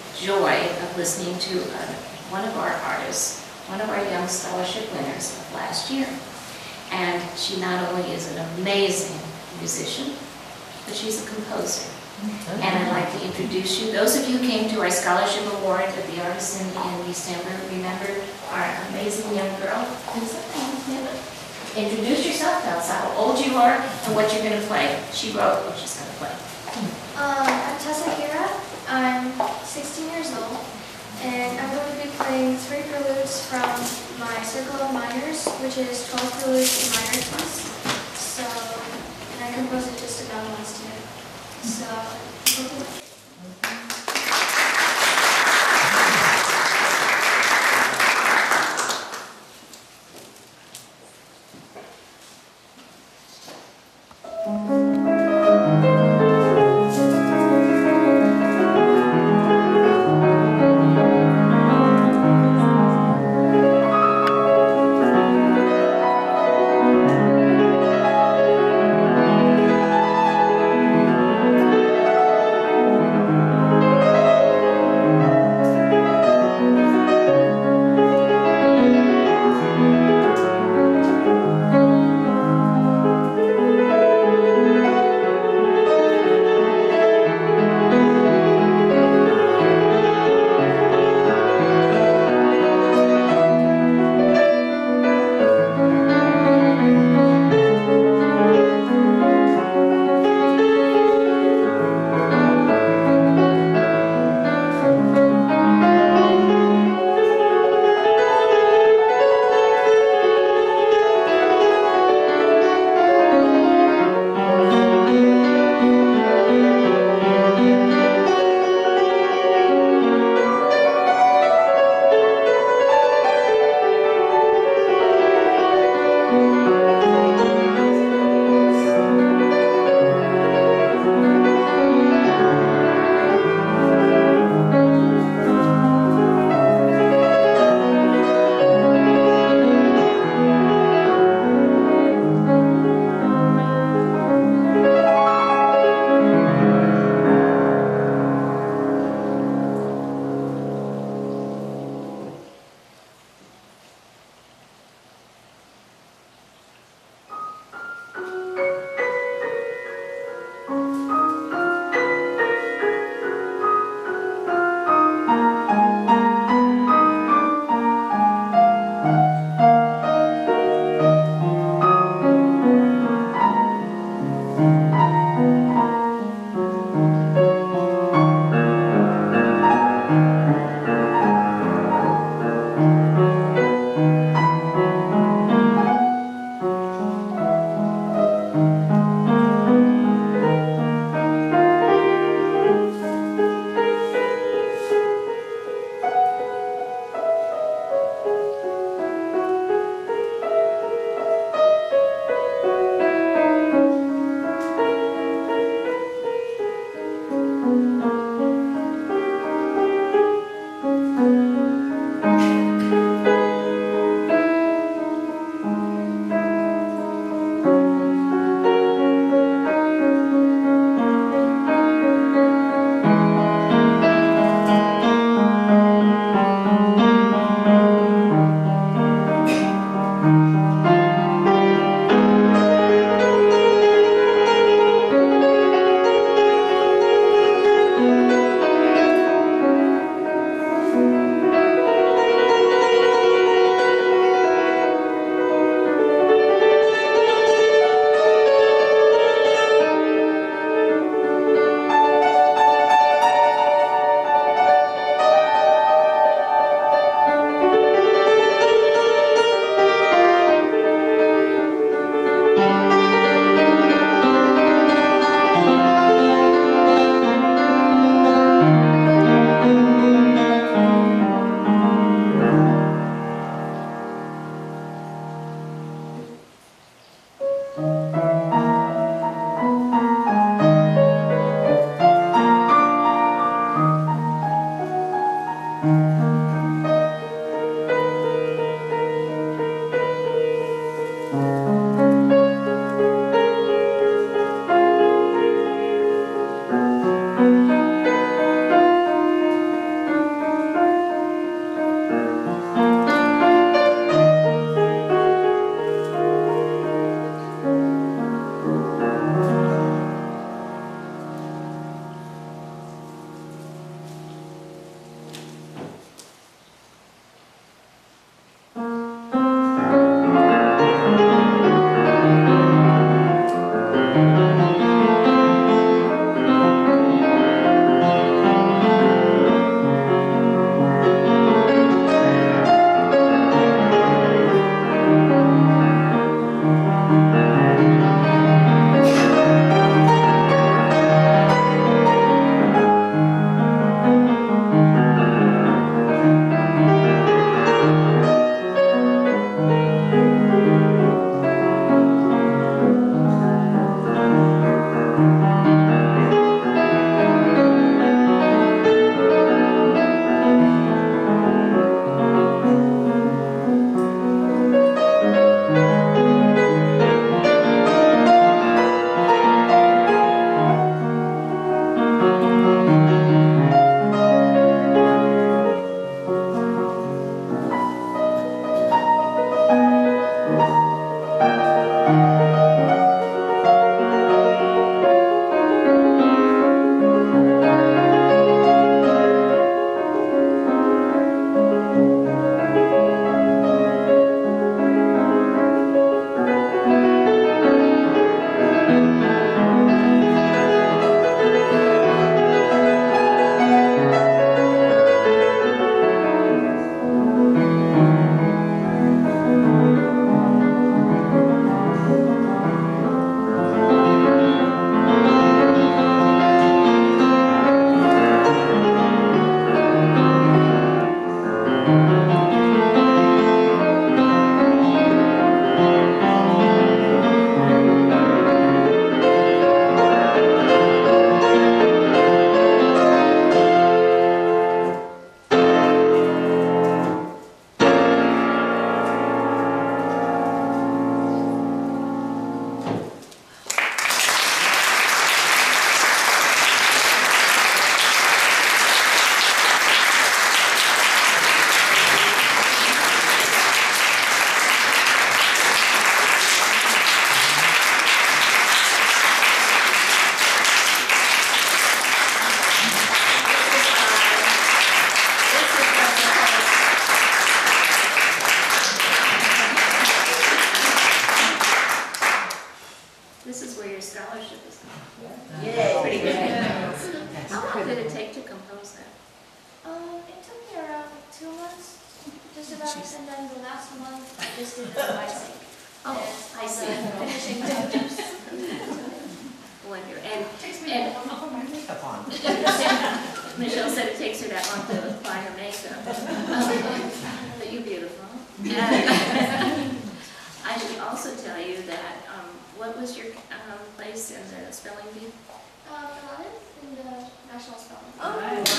joy of listening to one of our artists, one of our young scholarship winners of last year. And she not only is an amazing musician, but she's a composer. And I'd like to introduce you. Those of you who came to our scholarship award at the Artisan in December remember our amazing young girl. Introduce yourself, tell us how old you are and what you're going to play. She wrote what she's going to play. I'm Tussah Heera. I'm 16 years old, and I'm going to be playing 3 preludes from my Circle of Minors, which is 12 preludes in minor keys. So, and I composed it just about last year. So, hope you like it. And then the last month, I just did the icing. Oh, I see. Finishing touches. Wonder. Takes me And a while to put my makeup on. Michelle said it takes her that long to apply her makeup. But you're beautiful. I should also tell you that, what was your place in the spelling bee? The 11th in the national spelling. Oh,